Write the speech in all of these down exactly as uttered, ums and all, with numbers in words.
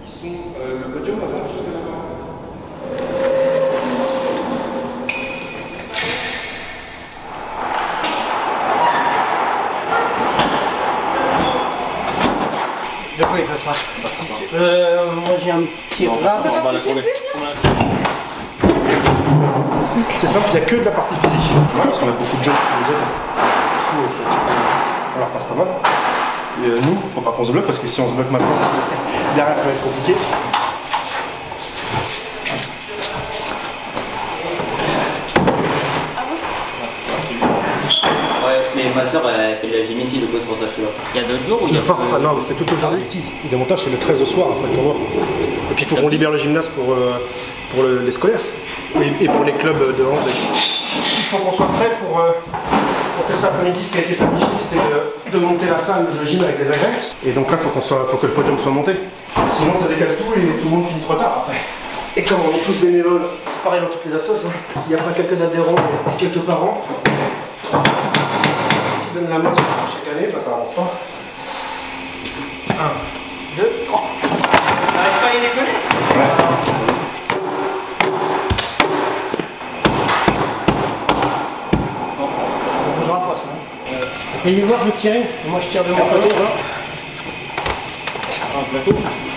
qui sont euh, le podium avant jusque là-bas. De quoi il passera? Euh, moi j'ai un petit rat. C'est simple, il n'y a que de la partie physique. Ouais, parce qu'on a beaucoup de jeux qui nous aident. Du coup, il faut qu'on leur fasse pas mal. Et euh, nous, il ne faut pas qu'on se bloque parce que si on se bloque maintenant, derrière ça va être compliqué. Mais ma soeur elle fait de la gym ici, du coup c'est pour ça que je suis là. Il y a d'autres jours où il y a Non, ah non, mais c'est tout aujourd'hui. Le démontage c'est le treize au soir après le tournoi. Et puis il faut qu'on libère le gymnase pour, euh, pour le, les scolaires et, et pour les clubs de hand. Il faut qu'on soit prêt pour, euh, pour que cet après-midi, ce qui a été planifié, c'était de, de monter la salle de gym avec les agrès. Et donc là, il faut, qu'on soit, faut que le podium soit monté. Sinon ça décale tout et tout le monde finit trop tard après. Et comme on est tous bénévoles, c'est pareil dans toutes les assos, hein. S'il n'y a pas quelques adhérents et quelques parents, donne la main chaque année, enfin ça avance pas. un, deux, trois. T'arrives pas à y décoller? Ouais. Bon, on bougera pas ça. Euh, Essayez de voir, je tire. Moi je tire de mon côté. Un plateau.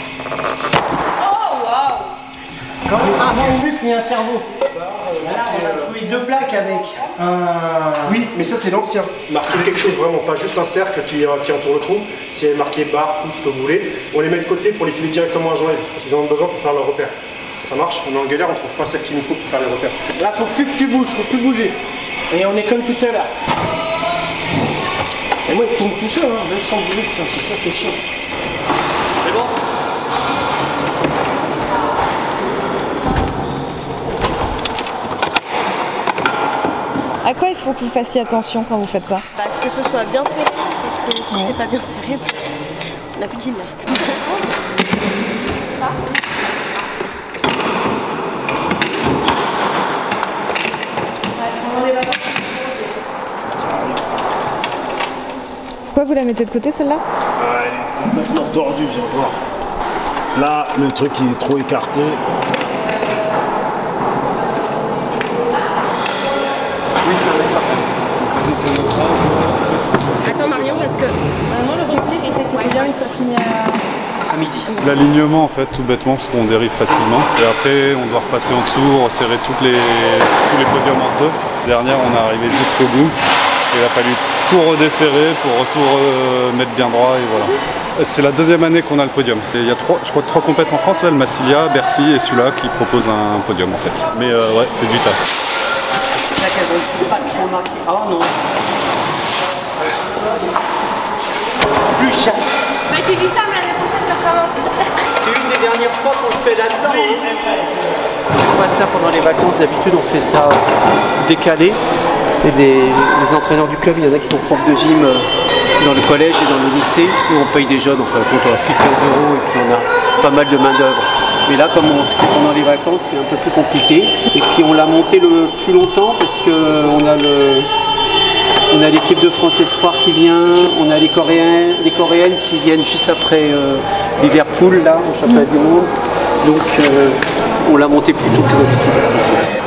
Oh waouh! Quand avant le muscle, il y a un cerveau. Là, on a trouvé deux plaques avec un... Oui, mais ça c'est l'ancien. Marqué quelque chose vraiment, pas juste un cercle qui, euh, qui entoure le trou. C'est marqué barre, pouce, ce que vous voulez. On les met de côté pour les filer directement à Joël, parce qu'ils en ont besoin pour faire leurs repères. Ça marche, on est en galère, on trouve pas celle qu'il nous faut pour faire les repères. Là, faut plus que tu bouges, faut plus bouger. Et on est comme tout à l'heure. Et moi, il tombe tout seul, hein, même sans bouger, putain, c'est ça qui est chiant. C'est bon? À quoi il faut que vous fassiez attention quand vous faites ça? Bah, à ce que ce soit bien serré, parce que si c'est pas bien serré, on n'a plus de gymnaste. Pourquoi vous la mettez de côté celle-là? Ah, elle est complètement tordue, viens voir. Là, le truc il est trop écarté. Oui, ça va être parfait. Attends Marion, parce que vraiment l'objectif c'était que le podium il soit fini à... À midi. L'alignement en fait, tout bêtement, parce qu'on dérive facilement. Et après, on doit repasser en dessous, resserrer toutes les, tous les podiums entre eux. Dernière, on est arrivé jusqu'au bout. Il a fallu tout redesserrer pour tout remettre bien droit et voilà. C'est la deuxième année qu'on a le podium. Et il y a trois, je crois, trois compètes en France, là, le Massilia, Bercy et celui-là qui propose un podium en fait. Mais euh, ouais, c'est du taf. Là, qu'elles ont pas trop marqué. Oh non. Plus cher. Mais tu dis ça, mais l'année prochaine tu recommences. C'est une des dernières fois qu'on le fait là-dedans. Oui, c'est vrai. On passe ça pendant les vacances, d'habitude on fait ça décalé. Et des, les entraîneurs du club, il y en a qui sont profs de gym dans le collège et dans le lycée, où on paye des jeunes, enfin quand on a fait quinze euros et puis on a pas mal de main d'œuvre. Mais là, comme c'est pendant les vacances, c'est un peu plus compliqué. Et puis on l'a monté le plus longtemps parce qu'on a le, on a l'équipe de France Espoir qui vient, on a les Coréens, les Coréennes qui viennent juste après euh, Liverpool là, au championnat du monde. Donc euh, on l'a monté plus tôt que d'habitude.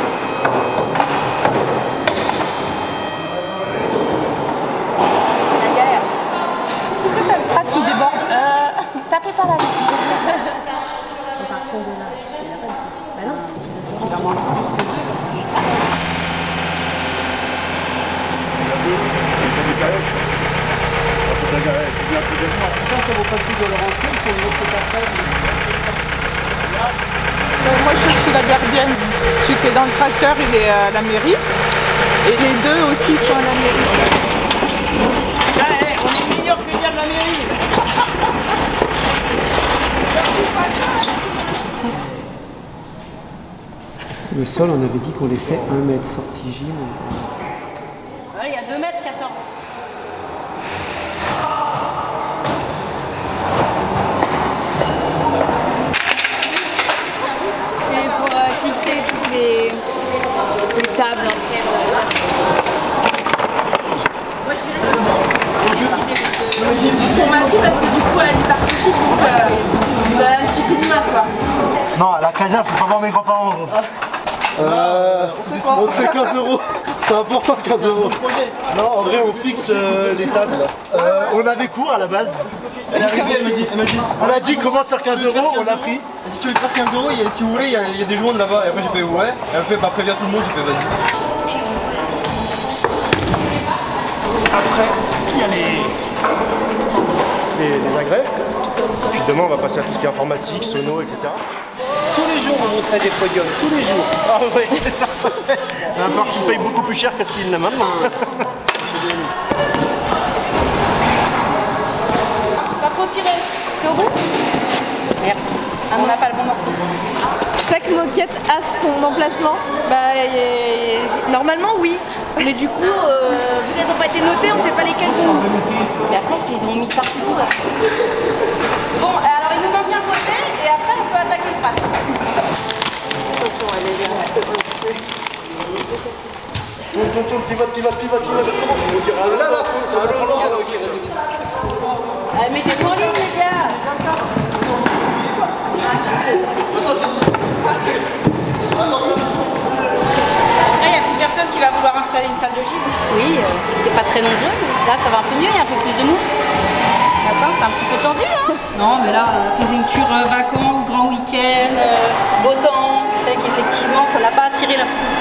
Moi je suis la gardienne. Celui qui est dans le tracteur, il est à la mairie. Et les deux aussi sont à la mairie. Là, hey, on est meilleur que dire de la mairie. Le sol, on avait dit qu'on laissait un mètre sortie gym. Il y a deux mètres quatorze. C'est pour euh, fixer toutes les, les tables entre elles. Moi je dirais que j'ai vu pour ma fille parce que du coup elle y participe donc euh, il va un petit coup de main quoi. Non, à la casa pour pas voir mes grands-parents. Euh, on fait quinze euros. C'est important quinze euros. Non, en vrai, on fixe euh, les tables. Euh, on avait cours à la base. Elle est arrivée, elle m'a dit, elle m'a dit, on a dit commence sur quinze euros, on l'a pris. Elle dit tu veux te faire quinze euros, si vous voulez, il y, a, il y a des joueurs là-bas. Et après j'ai fait ouais. Et elle m'a fait bah préviens tout le monde, j'ai fait vas-y. Après, il y a les, les, les agrès. Puis demain, on va passer à tout ce qui est informatique, sono, et cetera. Tous les jours, on montrait des podiums, tous les jours. Ah ouais, c'est ça. Il va falloir qu'ils payent beaucoup plus cher que ce qu'ils n'ont maintenant. Pas trop tiré. T'es au bout? Merde. Ah, on n'a pas le bon morceau. Chaque moquette a son emplacement. Bah, y a... normalement, oui. Mais du coup, euh, vu qu'elles n'ont pas été notées, on ne sait pas lesquelles sont. Mais après, ils ont mis partout. Là. Bon, alors il nous manque un côté et après, on peut attaquer le prat. Attention, elle est là. Tourne, tourne, tourne, pivote, pivote, pivote, pivote. Comment on dira là, là, ça va trop loin. Ok, vas-y. Allez, mettez-vous en ligne, les gars. Comme ça. Après, il n'y a plus personne qui va vouloir installer une salle de gym. Oui, euh, c'était pas très nombreux. Là, ça va un peu mieux, il y a un peu plus de nous. Ce matin, c'était un petit peu tendu. Hein. Non, mais là, euh, conjoncture euh, vacances, grand week-end, euh, beau temps, fait qu'effectivement, ça n'a pas attiré la foule.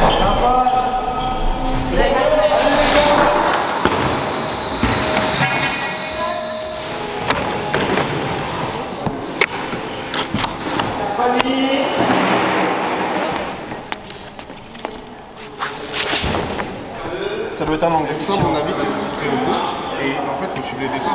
Ça doit être un angle. Ça, à mon avis, c'est ce qui se met au bout. Et en fait, il faut suivre les dessins.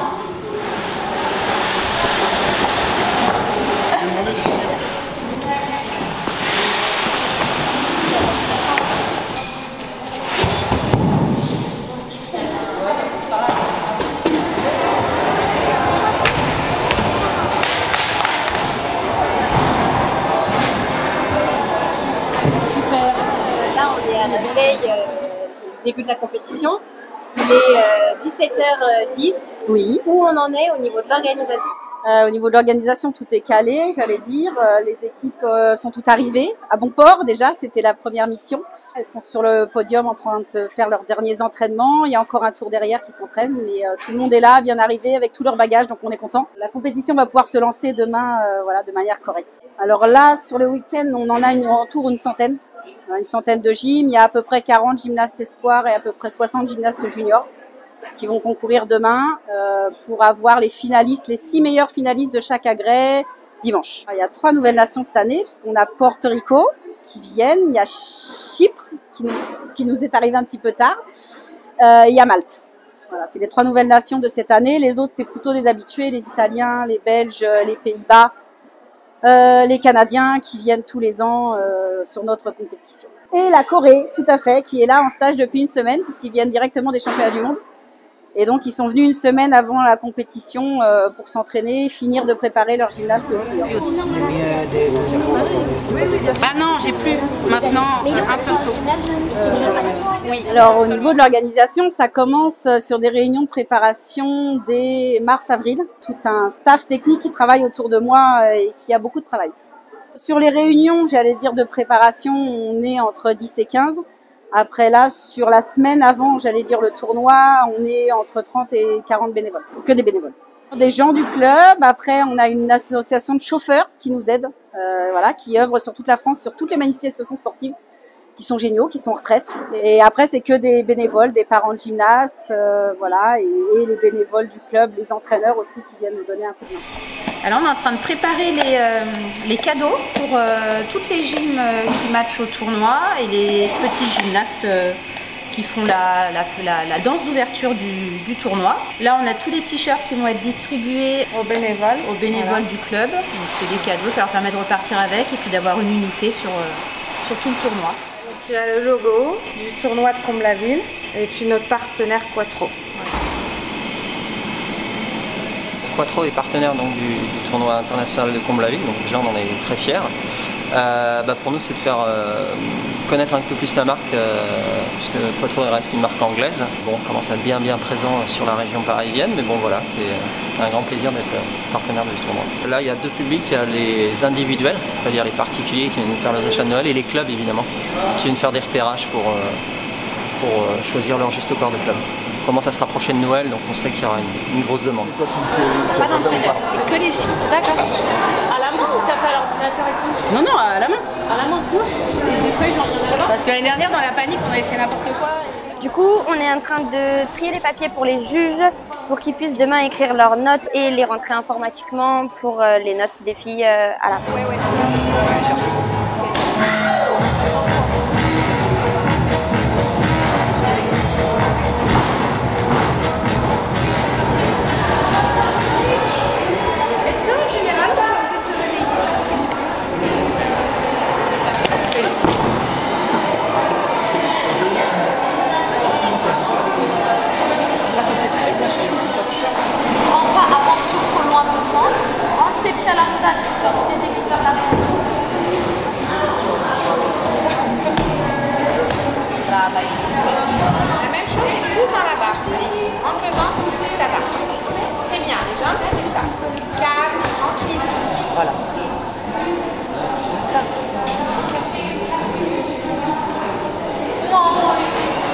Là, on est à la veille euh, du début de la compétition. Il est euh, dix-sept heures dix. Oui. Où on en est au niveau de l'organisation? Euh, au niveau de l'organisation, tout est calé, j'allais dire. Euh, les équipes euh, sont toutes arrivées à bon port déjà. C'était la première mission. Elles sont sur le podium en train de se faire leurs derniers entraînements. Il y a encore un tour derrière qui s'entraîne, mais euh, tout le monde est là, bien arrivé, avec tout leur bagage, donc on est content. La compétition va pouvoir se lancer demain, euh, voilà, de manière correcte. Alors là, sur le week-end, on en a une, en tour une centaine. Une centaine de gyms. Il y a à peu près quarante gymnastes espoirs et à peu près soixante gymnastes juniors qui vont concourir demain euh, pour avoir les finalistes, les six meilleurs finalistes de chaque agrès dimanche. Il y a trois nouvelles nations cette année, puisqu'on a Porto Rico qui viennent, il y a Chypre qui nous, qui nous est arrivé un petit peu tard, euh, il y a Malte. Voilà, c'est les trois nouvelles nations de cette année. Les autres, c'est plutôt des habitués, les Italiens, les Belges, les Pays-Bas, euh, les Canadiens qui viennent tous les ans euh, sur notre compétition. Et la Corée, tout à fait, qui est là en stage depuis une semaine, puisqu'ils viennent directement des championnats du monde. Et donc, ils sont venus une semaine avant la compétition euh, pour s'entraîner, finir de préparer leur gymnaste aussi. Ah non, j'ai plus maintenant un seul saut. Oui. Alors, au niveau de l'organisation, ça commence sur des réunions de préparation dès mars-avril. Tout un staff technique qui travaille autour de moi et qui a beaucoup de travail. Sur les réunions, j'allais dire de préparation, on est entre dix et quinze. Après là, sur la semaine avant, j'allais dire le tournoi, on est entre trente et quarante bénévoles, que des bénévoles. Des gens du club, après on a une association de chauffeurs qui nous aide, euh, voilà, qui œuvre sur toute la France, sur toutes les manifestations sportives, qui sont géniaux, qui sont en retraite. Et après, c'est que des bénévoles, des parents de gymnastes, euh, voilà, et, et les bénévoles du club, les entraîneurs aussi qui viennent nous donner un coup de main. Alors on est en train de préparer les, euh, les cadeaux pour euh, toutes les gyms euh, qui matchent au tournoi et les petits gymnastes euh, qui font la, la, la, la danse d'ouverture du, du tournoi. Là on a tous les t-shirts qui vont être distribués aux bénévoles, aux bénévoles voilà. du club. Donc c'est des cadeaux, ça leur permet de repartir avec et puis d'avoir une unité sur, euh, sur tout le tournoi. Donc il y a le logo du tournoi de Comble-la-Ville et puis notre partenaire Quattro. Voilà. Quattro est partenaire donc, du, du tournoi international de Comblavic, donc déjà on en est très fiers. Euh, bah, pour nous c'est de faire euh, connaître un peu plus la marque, euh, puisque Quattro reste une marque anglaise. Bon, on commence à être bien bien présent sur la région parisienne, mais bon voilà, c'est un grand plaisir d'être partenaire de ce tournoi. Là il y a deux publics, il y a les individuels, c'est-à-dire les particuliers qui viennent faire leurs achats de Noël, et les clubs évidemment, qui viennent faire des repérages pour, euh, pour euh, choisir leur juste corps de club. On commence à se rapprocher de Noël, donc on sait qu'il y aura une, une grosse demande. Pas d'enchaîneur, c'est que les gilets. D'accord. À la main ou t'as pas l'ordinateur et tout? Non, non, à la main. À la main. Et des feuilles, j'en ai là-bas. Parce que l'année dernière, dans la panique, on avait fait n'importe quoi. Du coup, on est en train de trier les papiers pour les juges, pour qu'ils puissent demain écrire leurs notes et les rentrer informatiquement pour euh, les notes des filles euh, à la fin. Ouais, ouais. À la rondade, des équipes vers la rondade. La même chose, les pouces dans la barre. Entre le ventre, pousse la barre. C'est bien, les jambes, c'était ça. Calme, tranquille. Voilà. Stop. Non.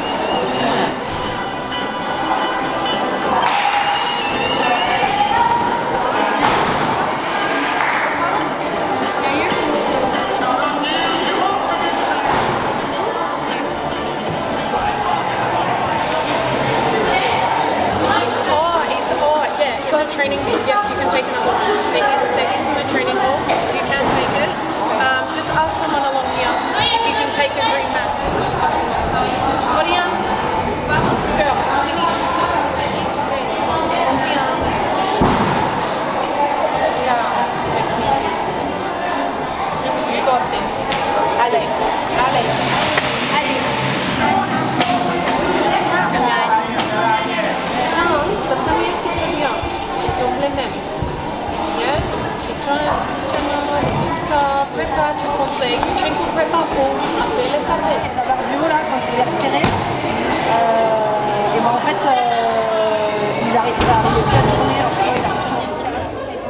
Training, yes, you can take another seconds, seconds in the training hall. You can take it. Um, just ask someone along here if you can take a green map. Claudia, girl, you got this. Allez, allez, allez. Le premier, c'est très bien. Donc les mêmes. Yeah? C'est très comme ça, prépare tu conseilles, tu prépares pour après le café. La barre du haut là, quand je vais les resserrer, euh, et ben en fait, euh, il arrive, ça arrive bien à tourner, alors je sais pas, il arrive sur le carré.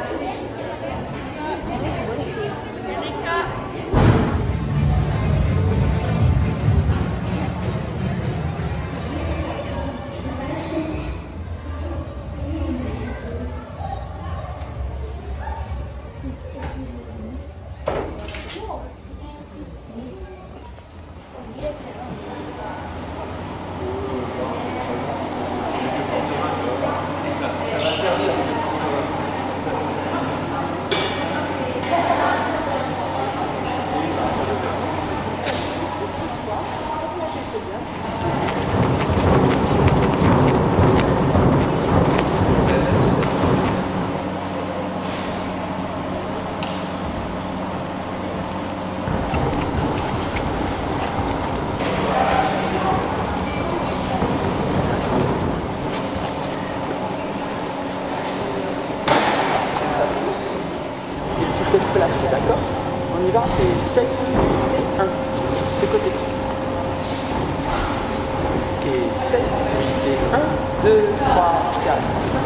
Placé, d'accord? On y va, et sept, huit, un, c'est côté. Et sept, huit, et un, deux, trois, quatre, cinq.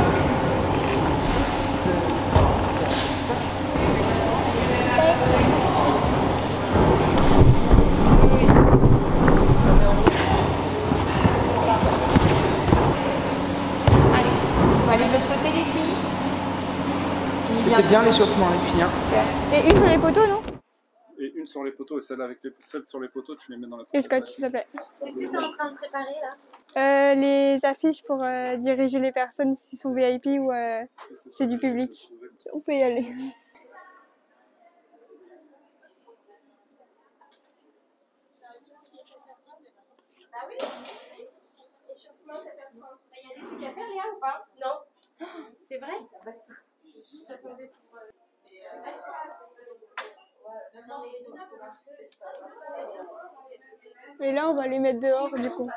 Allez, on va aller de l'autre côté les filles. C'était bien l'échauffement les filles. Hein. Et une sur les poteaux, non? Et une sur les poteaux, et celle avec les celles sur les poteaux, tu les mets dans la Et Scott, s'il te plaît. Qu'est-ce que tu es en train de préparer là? Euh, les affiches pour euh, diriger les personnes s'ils sont V I P ou euh, c'est du public. On peut y aller. Ah oui? Échauffement sept heures trente. Il y a des trucs à faire, Léa, ou pas? Non. C'est vrai? Je t'attendais pour... Et là, on va les mettre dehors, du coup.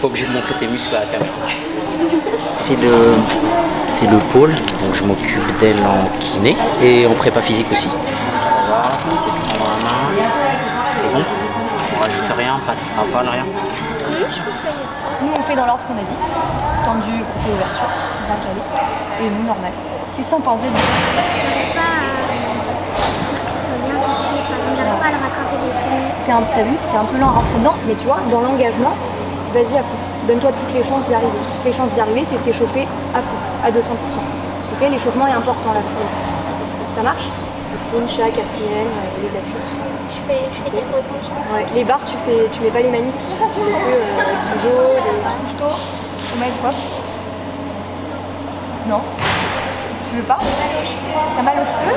pas obligé de montrer tes muscles à la caméra. C'est le, c'est le pôle, donc je m'occupe d'elle en kiné et en prépa physique aussi. Ça va, c'est descendre la main, c'est bon. On rajoute rien, pas de strapal, rien. Oui, je pense que ça y est. Nous, on fait dans l'ordre qu'on a dit. Tendu, coupé, ouverture, bien calé. Et nous, normal. Qu'est-ce que t'en penses? J'arrive pas à ce soit bien tout de suite. Par exemple, j'arrive pas à le rattraper des premiers. T'as vu, c'était un peu lent à rentrer dedans. Mais tu vois, dans l'engagement, vas-y à fond. Donne-toi toutes les chances d'y arriver. Toutes les chances d'y arriver, c'est s'échauffer à fond, à deux cents pour cent. Ok, l'échauffement est important là. Ça marche? Routine, chat, quatrième, les appuis, tout ça. Je fais, je fais des rebonds. Ouais, les barres, tu fais, tu mets pas les maniques. Tu fais que euh, ciseaux, des couche-tôt. On met quoi? Non? Tu veux pas? T'as mal aux cheveux?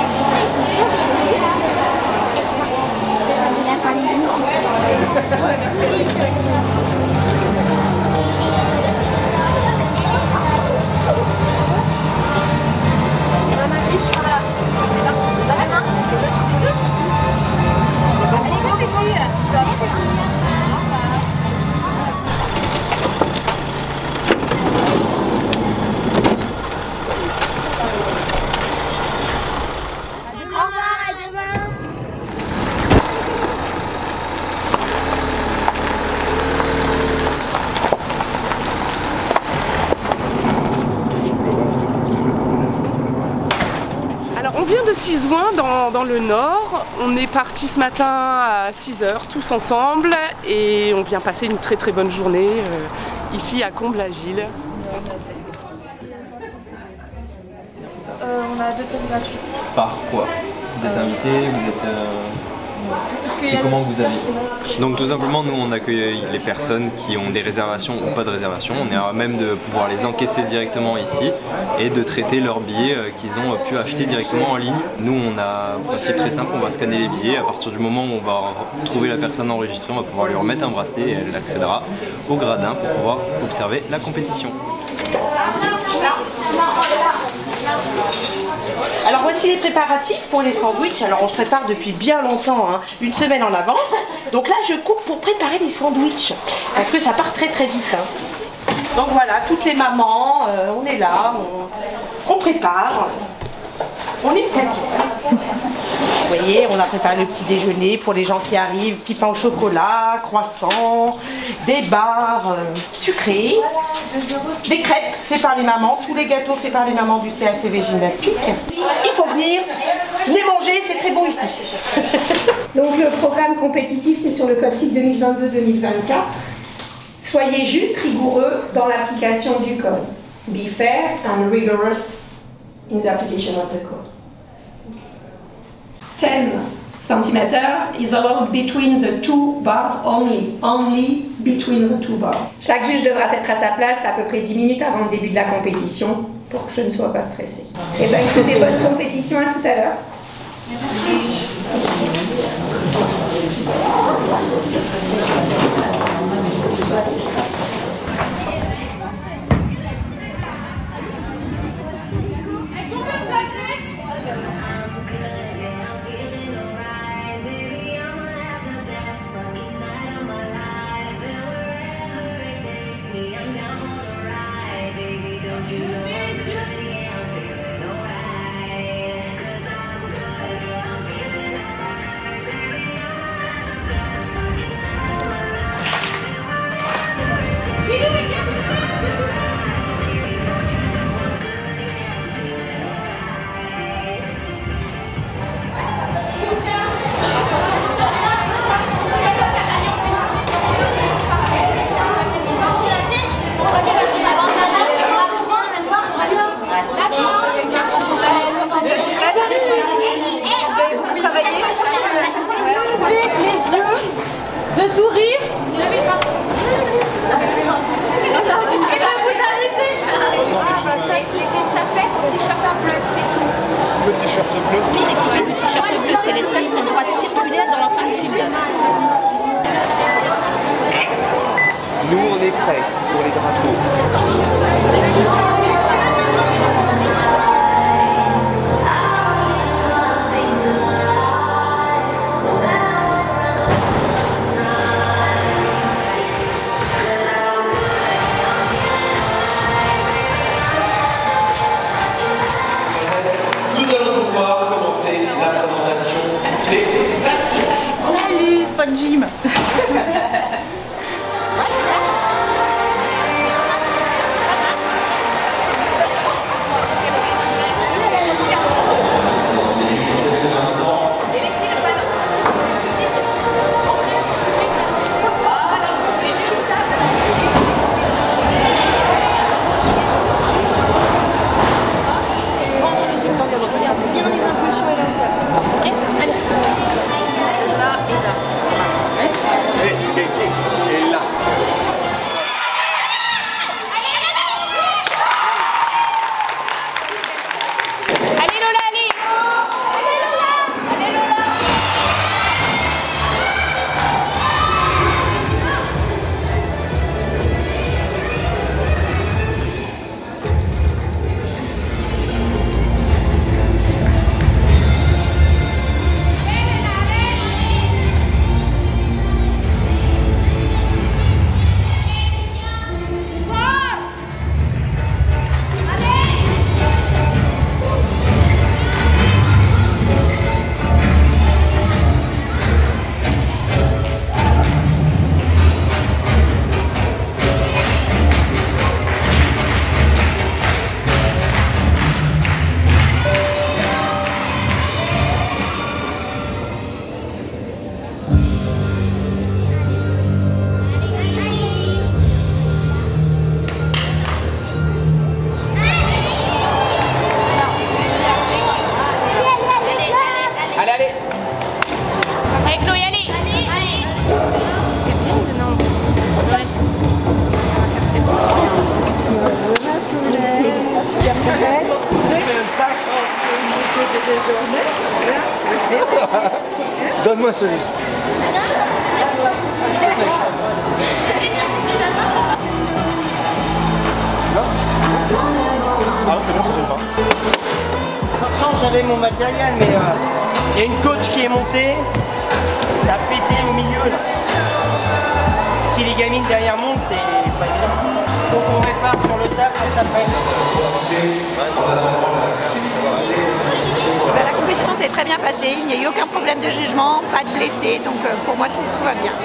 De Sizouin dans, dans le nord. On est parti ce matin à six heures tous ensemble et on vient passer une très très bonne journée euh, ici à Combles-la-Ville. Euh, on a deux places gratuites. Par quoi? Vous êtes invité, vous êtes... Euh... C'est comment vous avez? Donc tout simplement nous on accueille les personnes qui ont des réservations ou pas de réservation. On est à même de pouvoir les encaisser directement ici et de traiter leurs billets qu'ils ont pu acheter directement en ligne. Nous on a un principe très simple, on va scanner les billets. À partir du moment où on va trouver la personne enregistrée, on va pouvoir lui remettre un bracelet et elle accédera au gradin pour pouvoir observer la compétition. Alors voici les préparatifs pour les sandwichs. Alors on se prépare depuis bien longtemps, hein, une semaine en avance. Donc là je coupe pour préparer les sandwichs parce que ça part très très vite. Hein. Donc voilà, toutes les mamans, euh, on est là, on, on prépare, on est prêts. Vous voyez, on a préparé le petit déjeuner pour les gens qui arrivent, petits pains au chocolat, croissants, des barres euh, sucrées, des crêpes faits par les mamans, tous les gâteaux faits par les mamans du C A C V Gymnastique. Il faut venir les manger, c'est très bon ici. Donc le programme compétitif, c'est sur le code F I C deux mille vingt-deux deux mille vingt-quatre. Soyez juste rigoureux dans l'application du code. Be fair and rigorous in the application of the code. ten centimeters is allowed between the two bars only, only between the two bars. Chaque juge devra être à sa place à peu près dix minutes avant le début de la compétition pour que je ne sois pas stressée. Et bien écoutez, bonne compétition, à tout à l'heure. Merci. Nous, on est prêts pour les drapeaux. Donne-moi ce liste. Ah c'est bon, ça gêne pas. Par chance j'avais mon matériel, mais euh, il y a une coach qui est montée, ça a pété au milieu là. Si les gamines derrière montent, c'est pas évident. Donc on répare sur le tas quand ça prenne. La compétition s'est très bien passée, il n'y a eu aucun problème de jugement, pas de blessés, donc euh, pour moi tout, tout va bien.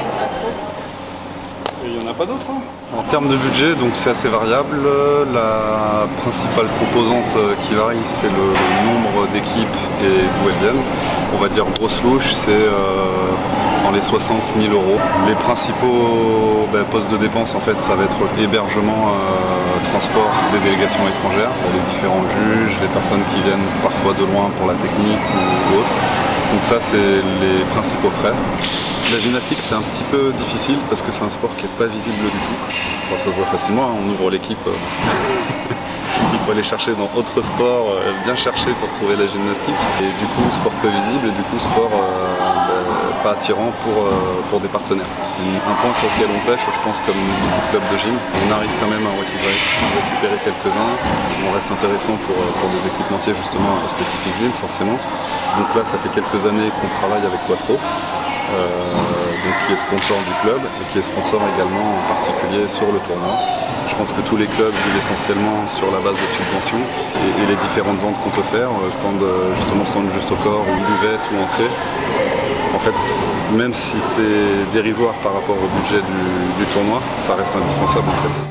Il n'y en a pas d'autres. Hein. En termes de budget, donc c'est assez variable. La principale composante qui varie, c'est le nombre d'équipes et d'où elles viennent. On va dire grosse louche, c'est euh, dans les soixante mille euros. Les principaux ben, postes de dépenses, en fait, ça va être hébergement, euh, transport des délégations étrangères, les différents juges, les personnes qui viennent parfois de loin pour la technique ou autre. Donc ça, c'est les principaux frais. La gymnastique, c'est un petit peu difficile parce que c'est un sport qui n'est pas visible du tout. Enfin, ça se voit facilement, hein, on ouvre l'équipe. Euh... Il faut aller chercher dans autre sport, euh, bien chercher pour trouver la gymnastique. Et du coup, sport peu visible et du coup, sport euh, euh, pas attirant pour, euh, pour des partenaires. C'est un point sur lequel on pêche, je pense, comme beaucoup de clubs de gym. On arrive quand même à récupérer, récupérer quelques-uns. On reste intéressant pour, pour des équipementiers justement spécifiques gym, forcément. Donc là, ça fait quelques années qu'on travaille avec Quattro. Euh, donc qui est sponsor du club et qui est sponsor également en particulier sur le tournoi. Je pense que tous les clubs vivent essentiellement sur la base de subventions et, et les différentes ventes qu'on peut faire, stand, justement stand juste au corps ou buvette ou entrée. En fait, même si c'est dérisoire par rapport au budget du, du tournoi, ça reste indispensable en fait.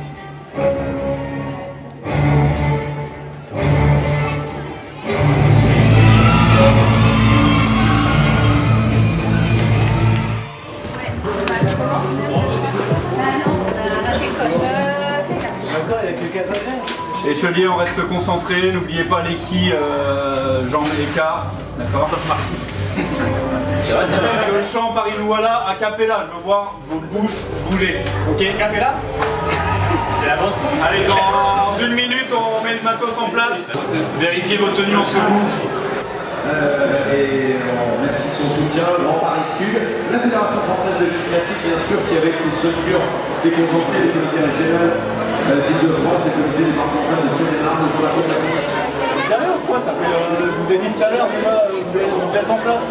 Les chevaliers, on reste concentrés, n'oubliez pas les quilles, euh, jambes et écart, d'accord? Sauf Marcy. C'est vrai, c'est le chant Paris nous voilà, à Capella, je veux voir vos bouches bouger. Ok, Capella? C'est la bonne. Allez, dans une minute, on met le matos en place. Vérifiez vos tenues en secours. Euh, et on merci de son soutien, le Grand Paris Sud, la Fédération française de judo classique bien sûr qui avec ses structures déconcentrées, le comité régional euh, d'Île-de-France et le comité départemental de Seine-et-Marne sur la côte à Nice. Vous savez ou quoi ça fait, euh, je vous ai dit tout à l'heure, vous êtes en place.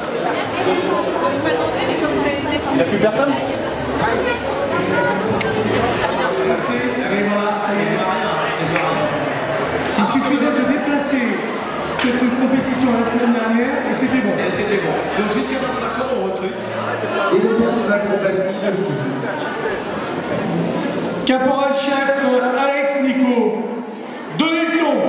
Il n'y a plus personne? Il suffisait de déplacer cette compétition la semaine dernière et c'était bon. Et c'était bon. Donc jusqu'à vingt-cinq ans on recrute. Et de faire des acrobaties aussi. Caporal-chef Alex Nico, donnez le ton.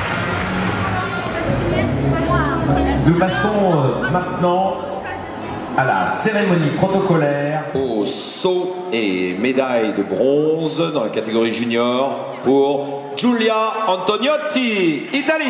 Nous passons euh, maintenant à la cérémonie protocolaire. Au saut et médaille de bronze dans la catégorie junior pour Giulia Antoniotti, Italie.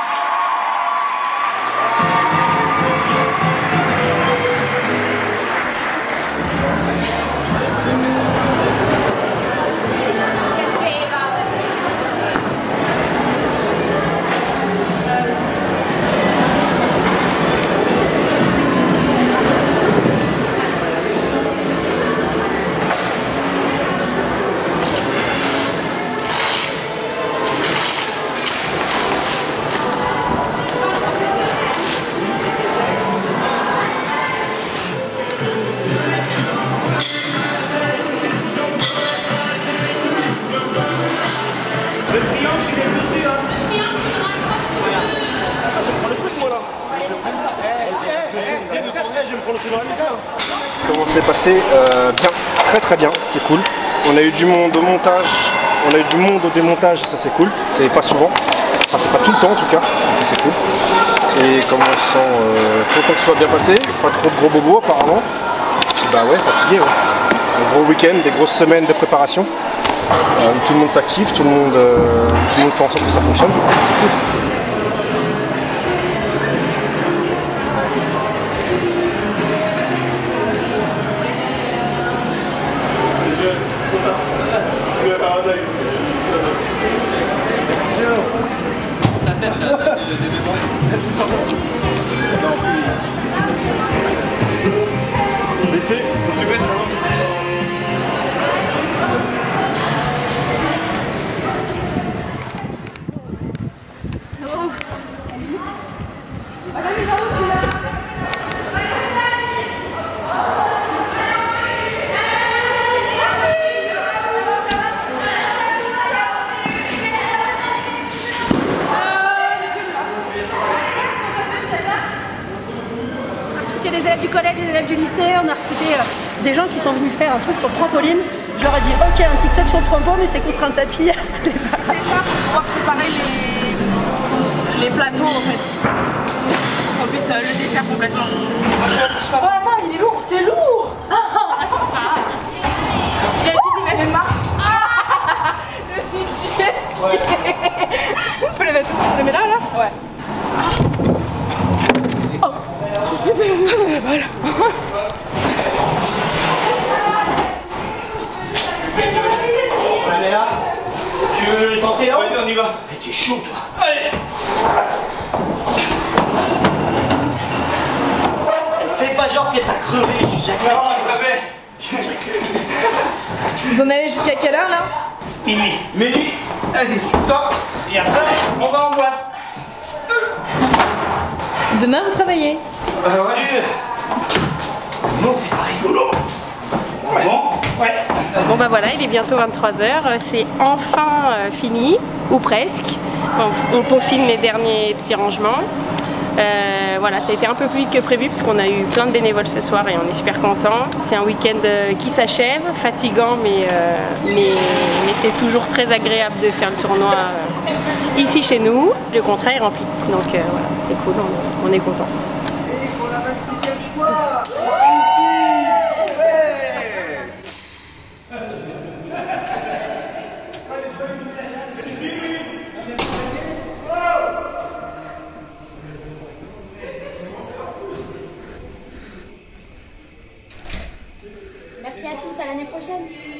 Comment c'est passé? euh, Bien, très très bien, c'est cool. On a eu du monde au montage, on a eu du monde au démontage, ça c'est cool. C'est pas souvent, enfin c'est pas tout le temps en tout cas, ça c'est cool. Et comme on se sent euh, content que ce soit bien passé, pas trop de gros bobos apparemment. Et bah ouais, fatigué, ouais. Un gros week-end, des grosses semaines de préparation. Euh, tout le monde s'active, tout le monde, euh, tout le monde fait en sorte que ça fonctionne, c'est cool. Les élèves du collège, les élèves du lycée, on a recruté euh, des gens qui sont venus faire un truc sur le trampoline. Je leur ai dit ok, un tic-tac sur le trampoline, mais c'est contre un tapis. C'est ça, pour pouvoir séparer les, les plateaux en fait. Pour qu'on puisse euh, le défaire complètement. Moi je sais pas si je passe. Oh attends, il est lourd, c'est lourd. Attends, ah. Il a dit qu'il mettre une marche. Ah. Le sixième pied. Faut les mettre où? On les met là là? Ouais. C'est super bon, ça fait mal. Allez là, tu veux le tenter là? Vas-y, on y va. T'es chaud toi. Allez. Fais pas genre t'es pas crevé, je suis déjà crevé. Vous en avez jusqu'à quelle heure là? Minuit. Minuit. Vas-y, stop. Et après, on va en boîte. Demain vous travaillez? Euh, ouais. Sinon c'est pas rigolo. Ouais. Bon, ouais. Bon bah voilà, il est bientôt vingt-trois heures, c'est enfin euh, fini, ou presque. On, on peaufine les derniers petits rangements. Euh, voilà, ça a été un peu plus vite que prévu parce qu'on a eu plein de bénévoles ce soir et on est super contents. C'est un week-end euh, qui s'achève, fatigant mais, euh, mais, mais c'est toujours très agréable de faire le tournoi euh, ici chez nous. Le contrat est rempli, donc euh, voilà, c'est cool, on, on est content. Merci à tous, à l'année prochaine.